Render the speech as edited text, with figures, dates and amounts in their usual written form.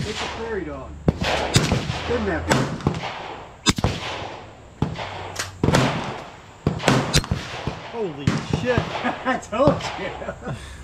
It's a prairie dog. Kidnapping. Holy shit. I told you.